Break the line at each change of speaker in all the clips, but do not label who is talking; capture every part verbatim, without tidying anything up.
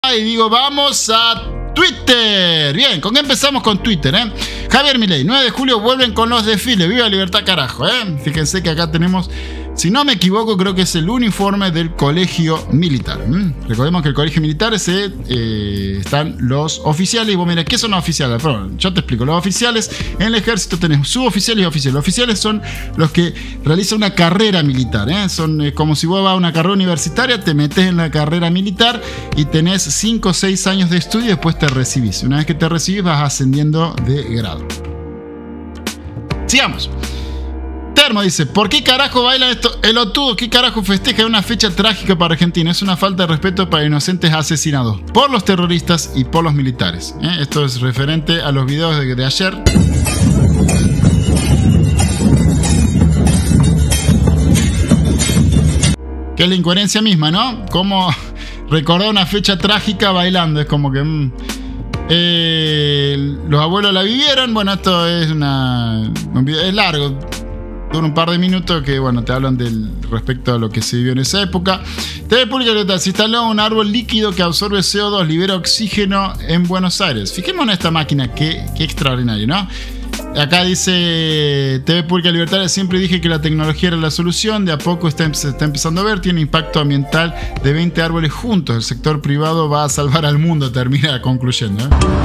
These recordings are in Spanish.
acá y digo, vamos a Twitter. Bien, ¿con qué empezamos con Twitter? Eh? Javier Milei, nueve de julio vuelven con los desfiles. ¡Viva Libertad, carajo! Eh? Fíjense que acá tenemos, si no me equivoco, creo que es el uniforme del colegio militar. ¿Mm? Recordemos que el colegio militar se, eh, están los oficiales. Y vos mirá, ¿qué son los oficiales? Perdón, yo te explico. Los oficiales, en el ejército tenés suboficiales y oficiales. Los oficiales son los que realizan una carrera militar. ¿eh? Son eh, como si vos vas a una carrera universitaria, te metes en la carrera militar y tenés cinco o seis años de estudio y después te recibís. Una vez que te recibís vas ascendiendo de grado. Sigamos. Termo dice, ¿por qué carajo baila esto? El otudo, ¿qué carajo festeja una fecha trágica para Argentina? Es una falta de respeto para inocentes asesinados por los terroristas y por los militares. ¿Eh? Esto es referente a los videos de, de ayer. Que es la incoherencia misma, ¿no? Como recordar una fecha trágica bailando. Es como que... Mmm, eh, los abuelos la vivieron. Bueno, esto es una... Un video, es largo. Dura un par de minutos que, bueno, te hablan del respecto a lo que se vivió en esa época. T V Pública Libertad. Se instaló un árbol líquido que absorbe C O dos, libera oxígeno en Buenos Aires. Fijémonos en esta máquina, qué, qué extraordinario, ¿no? Acá dice T V Pública Libertad, siempre dije que la tecnología era la solución, de a poco está, se está empezando a ver, tiene impacto ambiental de veinte árboles juntos, el sector privado va a salvar al mundo, termina concluyendo, ¿eh?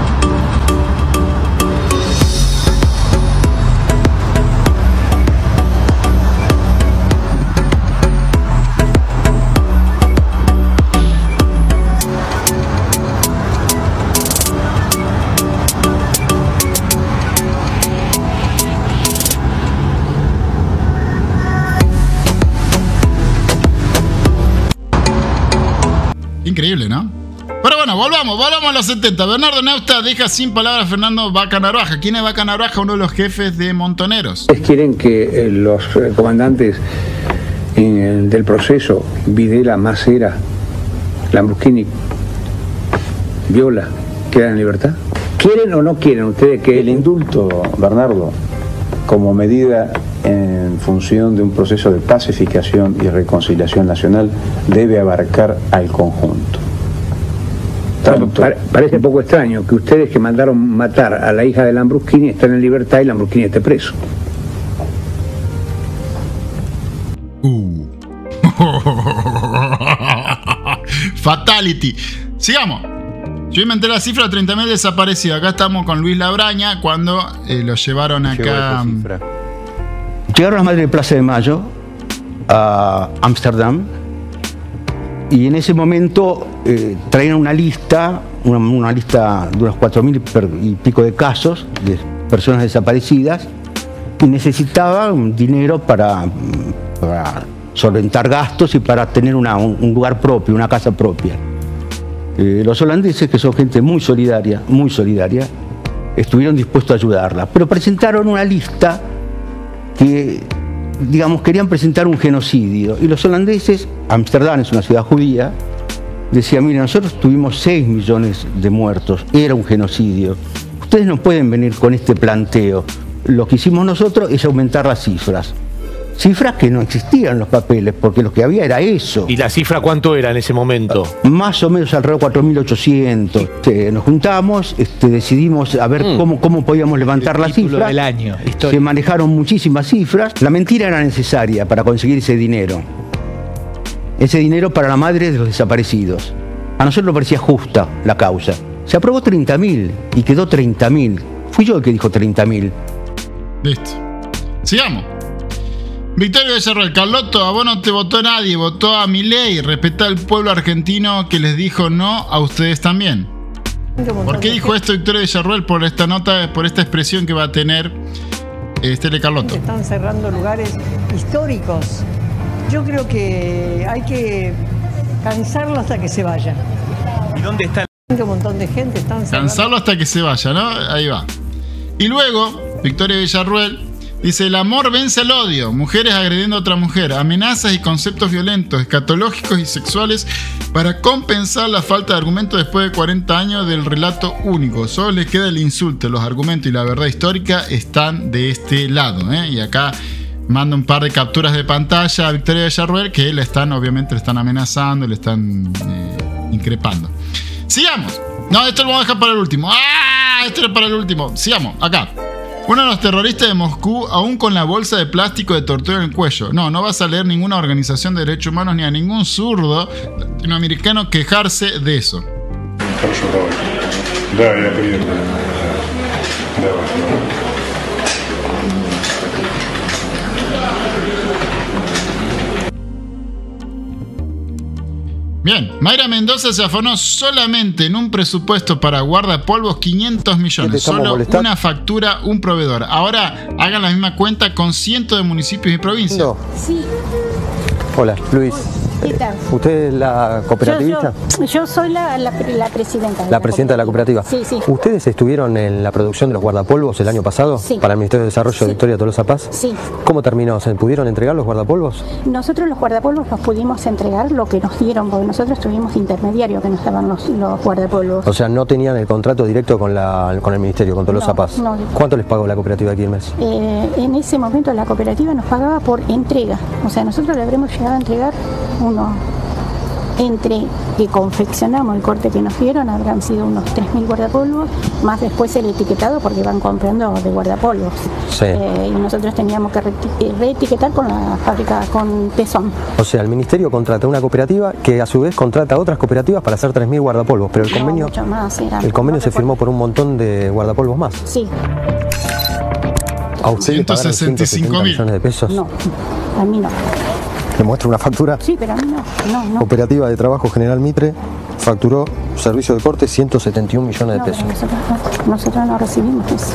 Increíble, ¿no? Pero bueno, volvamos, volvamos a los setenta. Bernardo Neusta deja sin palabras a Fernando Vaca Narvaja. ¿Quién es Vaca Narvaja? Uno de los jefes de Montoneros.
Ustedes quieren que eh, los eh, comandantes en el, del proceso, Videla, Macera, Lambrusquini, Viola, quedan en libertad. ¿Quieren o no quieren ustedes que
el indulto, Bernardo, como medida en función de un proceso de pacificación y reconciliación nacional, debe abarcar al conjunto? Tanto...
Parece poco extraño que ustedes que mandaron matar a la hija de Lambrusquini están en libertad y Lambrusquini esté preso.
Uh. Fatality. Sigamos. Yo inventé la cifra de treinta mil desaparecidos. Acá estamos con Luis Labraña cuando eh, lo llevaron acá.
Llegaron las madres de Plaza de Mayo a Ámsterdam y en ese momento eh, traían una lista, una, una lista de unos cuatro mil y pico de casos de personas desaparecidas y necesitaban dinero para, para solventar gastos y para tener una, un, un lugar propio, una casa propia. Eh, los holandeses, que son gente muy solidaria, muy solidaria, estuvieron dispuestos a ayudarla, pero presentaron una lista que, digamos, querían presentar un genocidio. Y los holandeses, Ámsterdam es una ciudad judía, decían, miren, nosotros tuvimos seis millones de muertos, era un genocidio. Ustedes no pueden venir con este planteo. Lo que hicimos nosotros es aumentar las cifras. Cifras que no existían en los papeles, porque lo que había era eso.
¿Y la cifra cuánto era en ese momento?
Más o menos alrededor de cuatro mil ochocientos. Este, nos juntamos, este, decidimos a ver mm. cómo, cómo podíamos levantar las cifras.
Del año.
Se manejaron muchísimas cifras. La mentira era necesaria para conseguir ese dinero. Ese dinero para la madre de los desaparecidos. A nosotros nos parecía justa la causa. Se aprobó treinta mil y quedó treinta mil. Fui yo el que dijo treinta mil.
Listo. Sigamos. Victoria Villarroel, Carlotto, a vos no te votó nadie, votó a Milei. Respetá al pueblo argentino que les dijo no a ustedes también. ¿Por qué dijo esto Victoria Villarroel? Por esta nota, por esta expresión que va a tener Estela Carlotto.
Están cerrando lugares históricos. Yo creo que hay que cansarlo hasta que se vaya.
¿Y dónde está?
Un montón de gente están cerrando.
Cansarlo hasta que se vaya, ¿no? Ahí va. Y luego, Victoria Villarroel dice, el amor vence al odio, mujeres agrediendo a otra mujer, amenazas y conceptos violentos, escatológicos y sexuales para compensar la falta de argumentos después de cuarenta años del relato único. Solo les queda el insulto, los argumentos y la verdad histórica están de este lado, ¿eh? Y acá manda un par de capturas de pantalla a Victoria Villarroel que le están, obviamente, le están amenazando, le están eh, increpando. Sigamos. No, esto lo vamos a dejar para el último. ¡Ah! Esto es para el último. Sigamos, acá. Uno de los terroristas de Moscú, aún con la bolsa de plástico de tortura en el cuello. No, no vas a leer ninguna organización de derechos humanos ni a ningún zurdo latinoamericano quejarse de eso.
Хорошо, давай. Да, я приеду. Давай.
Bien, Mayra Mendoza se afanó solamente en un presupuesto para guardapolvos quinientos millones. Solo molestando? Una factura, un proveedor. Ahora hagan la misma cuenta con cientos de municipios y provincias. No.
Sí.
Hola, Luis.
¿Qué tal?
¿Usted es la cooperativista?
Yo, yo, yo soy la, la, la presidenta. De
la, la presidenta de la cooperativa.
Sí, sí.
¿Ustedes estuvieron en la producción de los guardapolvos el año pasado?
Sí.
Para el Ministerio de Desarrollo
sí.
de Victoria Tolosa Paz.
Sí.
¿Cómo terminó? ¿Se pudieron entregar los guardapolvos?
Nosotros los guardapolvos nos pudimos entregar lo que nos dieron, porque nosotros tuvimos intermediarios que nos daban los, los guardapolvos.
O sea, no tenían el contrato directo con, la, con el Ministerio, con Tolosa
no,
Paz.
No.
¿Cuánto les pagó la cooperativa aquí el mes?
Eh, en ese momento la cooperativa nos pagaba por entrega. O sea, nosotros le habremos llegado a entregar uno... Entre que confeccionamos el corte que nos dieron, habrán sido unos tres mil guardapolvos, más después el etiquetado porque van comprando de guardapolvos.
Sí.
Eh, y nosotros teníamos que reetiquetar con la fábrica, con Tesón.
O sea, el Ministerio contrata una cooperativa que a su vez contrata a otras cooperativas para hacer tres mil guardapolvos, pero el convenio,
no, mucho más,
el convenio se firmó por un montón de guardapolvos más.
Sí.
¿A usted le pagaron ciento setenta millones de pesos?
No, a mí no.
¿Le muestra una factura?
Sí, pero a mí no, no, no.
Cooperativa de Trabajo General Mitre facturó servicio de corte ciento setenta y un millones de
no,
pesos.
Nosotros no, nosotros no recibimos eso.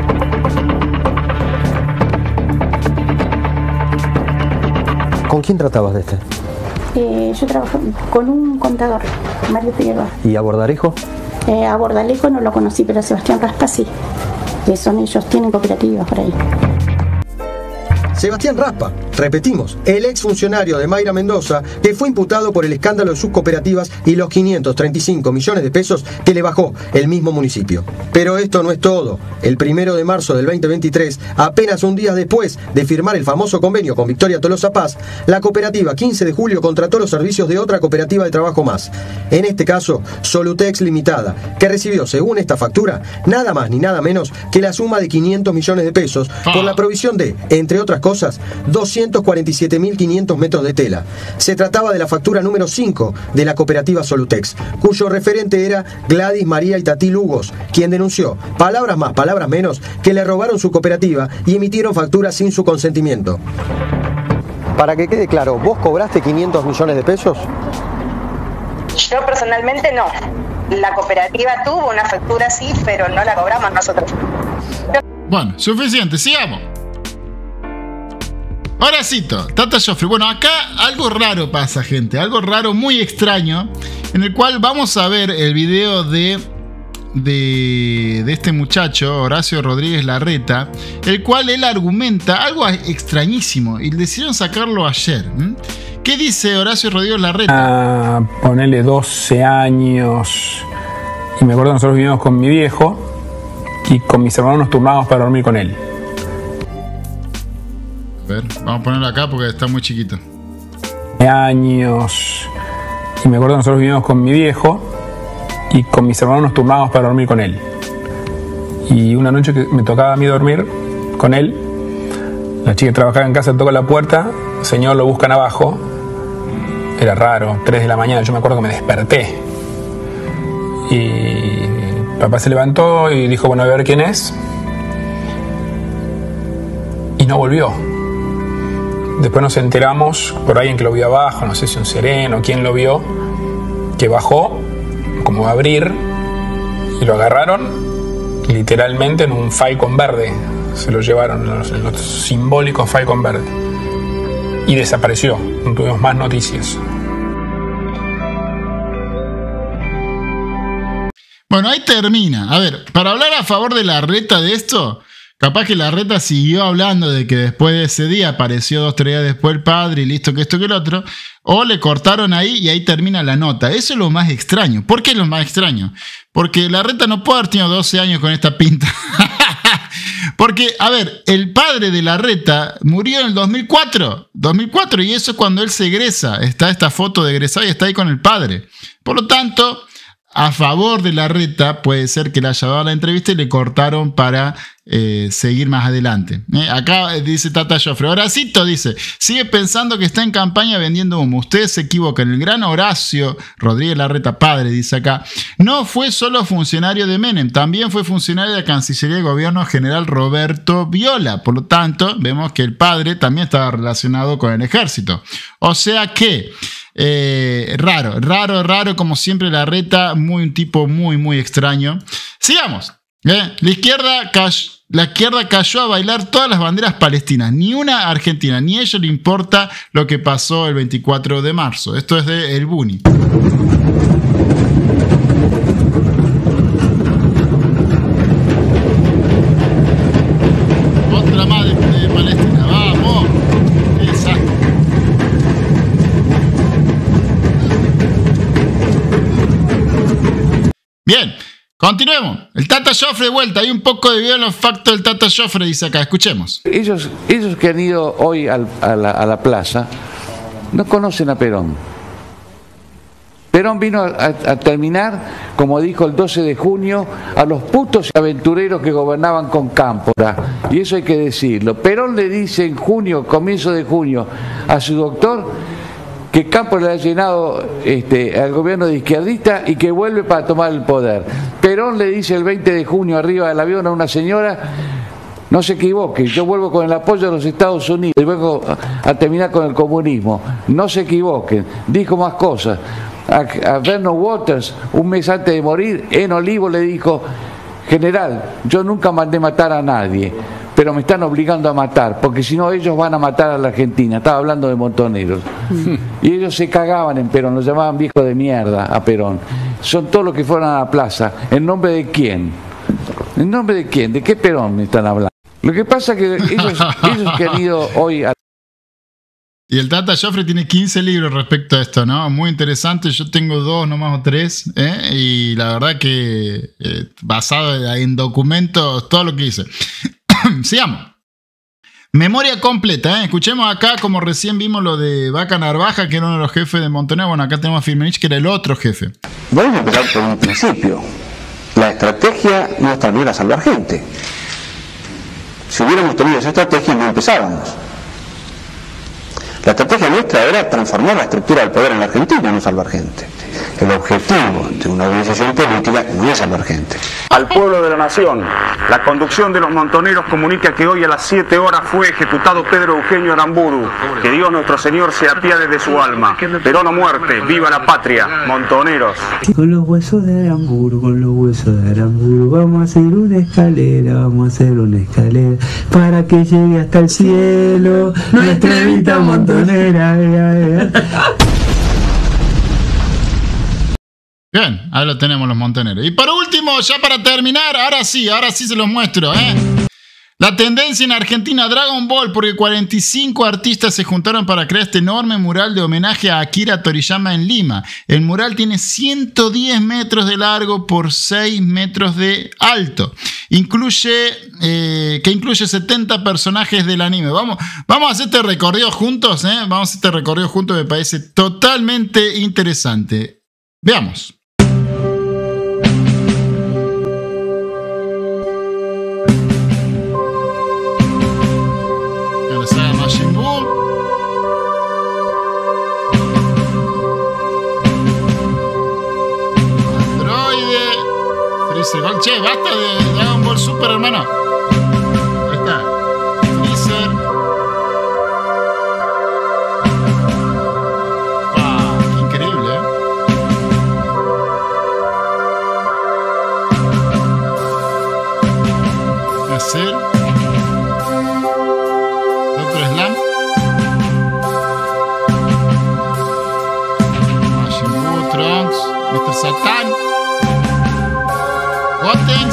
¿Con quién tratabas de este?
Eh, yo trabajo con un contador, Mario Figueroa.
¿Y a Bordarejo?
Eh, a Bordalejo no lo conocí, pero a Sebastián Raspa sí. Que son ellos, tienen cooperativas por ahí.
Sebastián Raspa, repetimos, el exfuncionario de Mayra Mendoza, que fue imputado por el escándalo de sus cooperativas y los quinientos treinta y cinco millones de pesos que le bajó el mismo municipio. Pero esto no es todo. El primero de marzo del veinte veintitrés, apenas un día después de firmar el famoso convenio con Victoria Tolosa Paz, la cooperativa quince de julio contrató los servicios de otra cooperativa de trabajo más. En este caso, Solutex Limitada, que recibió, según esta factura, nada más ni nada menos que la suma de quinientos millones de pesos por la provisión de, entre otras cosas, Cosas, doscientos cuarenta y siete mil quinientos metros de tela. Se trataba de la factura número cinco de la cooperativa Solutex, cuyo referente era Gladys María Itatí Lugos, quien denunció, palabras más, palabras menos, que le robaron su cooperativa y emitieron facturas sin su consentimiento.
Para que quede claro, ¿vos cobraste quinientos millones de pesos?
Yo personalmente no. La cooperativa tuvo una factura así, pero no la cobramos nosotros.
Bueno, suficiente, sigamos. Ahora cito, Tata Joffre. Bueno, acá algo raro pasa, gente. Algo raro, muy extraño. En el cual vamos a ver el video de, de, de este muchacho, Horacio Rodríguez Larreta. El cual él argumenta algo extrañísimo. Y decidieron sacarlo ayer. ¿Mm? ¿Qué dice Horacio Rodríguez Larreta?
Ah, ponele doce años. Y me acuerdo que nosotros vivíamos con mi viejo. Y con mis hermanos nos turnábamos para dormir con él.
A ver, vamos a ponerlo acá porque está muy chiquito.
Años. Y me acuerdo que nosotros vivíamos con mi viejo y con mis hermanos nos turnábamos para dormir con él. Y una noche que me tocaba a mí dormir con él, la chica que trabajaba en casa tocó la puerta, señor, lo buscan abajo. Era raro, tres de la mañana, yo me acuerdo que me desperté. Y papá se levantó y dijo, bueno, a ver quién es. Y no volvió. Después nos enteramos por alguien que lo vio abajo, no sé si un sereno, quién lo vio, que bajó, como a abrir, y lo agarraron literalmente en un Falcon verde. Se lo llevaron en los, en los simbólicos Falcon verde. Y desapareció, no tuvimos más noticias.
Bueno, ahí termina. A ver, para hablar a favor de Larreta de esto... Capaz que Larreta siguió hablando de que después de ese día apareció dos, tres días después el padre y listo que esto que el otro. O le cortaron ahí y ahí termina la nota. Eso es lo más extraño. ¿Por qué es lo más extraño? Porque Larreta no puede haber tenido doce años con esta pinta. Porque, a ver, el padre de Larreta murió en el dos mil cuatro. dos mil cuatro y eso es cuando él se egresa. Está esta foto de egresado y está ahí con el padre. Por lo tanto... a favor de Larreta, puede ser que le haya dado la entrevista y le cortaron para eh, seguir más adelante. Eh, acá dice Tata Joffre, Horacito dice, sigue pensando que está en campaña vendiendo humo. Ustedes se equivocan. El gran Horacio Rodríguez Larreta, padre, dice acá, no fue solo funcionario de Menem, también fue funcionario de la Cancillería de Gobierno general Roberto Viola. Por lo tanto, vemos que el padre también estaba relacionado con el ejército. O sea que, eh, raro, raro, raro, como siempre Larreta, muy, un tipo muy, muy extraño. Sigamos. ¿eh? La izquierda cayó. La izquierda cayó a bailar todas las banderas palestinas, ni una argentina, ni a ellos le importa lo que pasó el veinticuatro de marzo. Esto es de El Buni. Otra más de, de Palestina, vamos. Exacto. Bien. Continuemos. El Tata Joffre de vuelta. Hay un poco de video en los factos del Tata Joffre, dice acá. Escuchemos.
Ellos, ellos que han ido hoy al, a, la, a la plaza no conocen a Perón. Perón vino a, a, a terminar, como dijo el doce de junio, a los putos aventureros que gobernaban con Cámpora. Y eso hay que decirlo. Perón le dice en junio, comienzo de junio, a su doctor que Campos le ha llenado este, al gobierno de izquierdista y que vuelve para tomar el poder. Perón le dice el veinte de junio arriba del avión a una señora, no se equivoque, yo vuelvo con el apoyo de los Estados Unidos y vuelvo a, a terminar con el comunismo. No se equivoquen. Dijo más cosas. A, a Vernon Waters, un mes antes de morir, en Olivo le dijo, general, yo nunca mandé matar a nadie, pero me están obligando a matar, porque si no ellos van a matar a la Argentina. Estaba hablando de montoneros. Y ellos se cagaban en Perón, lo llamaban viejo de mierda a Perón. Son todos los que fueron a la plaza. ¿En nombre de quién? ¿En nombre de quién? ¿De qué Perón me están hablando? Lo que pasa es que ellos, ellos que han ido hoy a...
Y el Tata Joffre tiene quince libros respecto a esto, ¿no? Muy interesante. Yo tengo dos nomás o tres, ¿eh? Y la verdad que eh, basado en documentos, todo lo que hice. Sigamos. Memoria completa, ¿eh? Escuchemos acá, como recién vimos lo de Vaca Narvaja, que era uno de los jefes de Montonero. Bueno, acá tenemos a Firmenich, que era el otro jefe.
Vamos a empezar por un principio. La estrategia no es también a salvar gente. Si hubiéramos tenido esa estrategia, no empezábamos. La estrategia nuestra era transformar la estructura del poder en la Argentina, no salvar gente. El objetivo de una organización política no es salvar gente.
Al pueblo de la nación, la conducción de los montoneros comunica que hoy a las siete horas fue ejecutado Pedro Eugenio Aramburu. Que Dios nuestro Señor se apiade de su alma. Perón o muerte, viva la patria, montoneros.
Con los huesos de Aramburu, con los huesos de Aramburu, vamos a hacer una escalera, vamos a hacer una escalera, para que llegue hasta el cielo, nuestra evita montonera.
Bien, ahí lo tenemos los montoneros. Y por último, ya para terminar, ahora sí, ahora sí se los muestro, ¿eh? La tendencia en Argentina, Dragon Ball, porque cuarenta y cinco artistas se juntaron para crear este enorme mural de homenaje a Akira Toriyama en Lima. El mural tiene ciento diez metros de largo por seis metros de alto. Incluye, eh, que incluye setenta personajes del anime. Vamos, vamos a hacer este recorrido juntos, ¿eh? Vamos a hacer este recorrido juntos, me parece totalmente interesante. Veamos. Che, basta de Dragon Ball Super, hermano. Ahí está. Freezer. Wow, qué increíble, ¿eh? Hacer. Doctor Slam. Majin Buu, Trunks, mister Satan. Gotenks.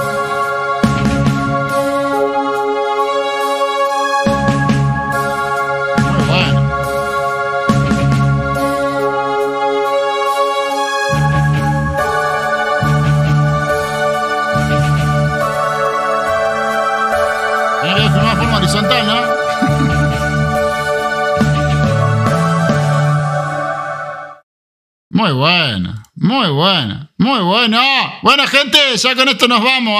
Muy bueno. Mira, es una forma horizontal, ¿no? Muy bueno. Muy buena, muy bueno. Bueno, gente, ya con esto nos vamos.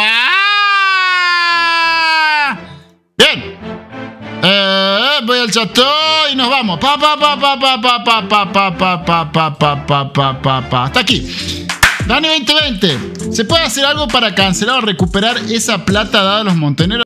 ¡Ah! Bien. Eh, voy al chato y nos vamos. Pa, pa, pa, pa, pa, pa, pa, pa, pa, pa, pa, pa, pa, pa, pa, pa. Hasta aquí. Dani veinte veinte. ¿Se puede hacer algo para cancelar o recuperar esa plata dada a los montoneros?